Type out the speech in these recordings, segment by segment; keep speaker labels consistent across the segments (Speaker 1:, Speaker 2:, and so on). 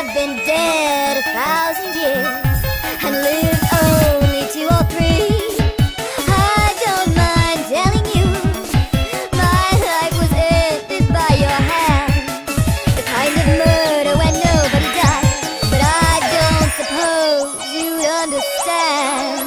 Speaker 1: I've been dead 1,000 years and lived only 2 or 3. I don't mind telling you, my life was ended by your hand. The kind of murder when nobody died, but I don't suppose you'd understand.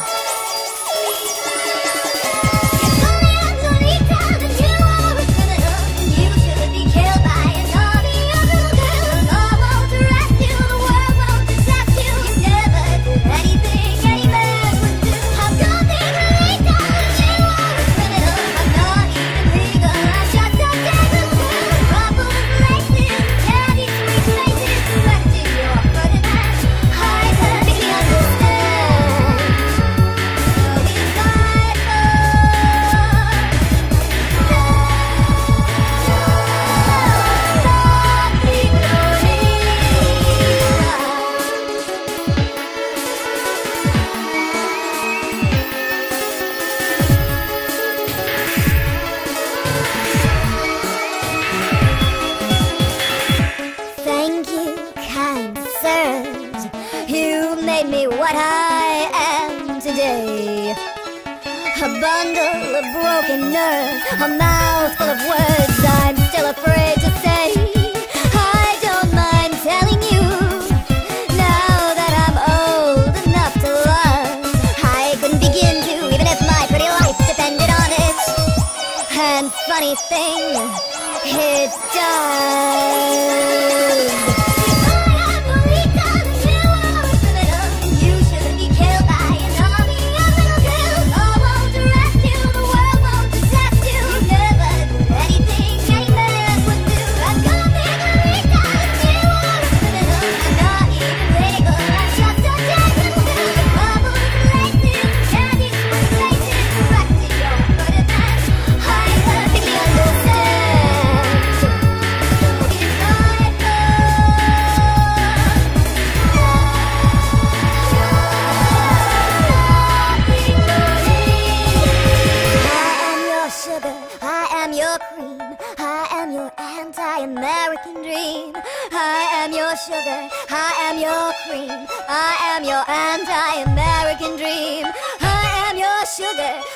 Speaker 1: You made me what I am today. A bundle of broken nerves, a mouthful of words I'm still afraid to say. I don't mind telling you, now that I'm old enough to love, I couldn't begin to, even if my pretty life depended on it. And funny thing, it does. I am your anti-American dream. I am your sugar, I am your cream. I am your anti-American dream. I am your sugar,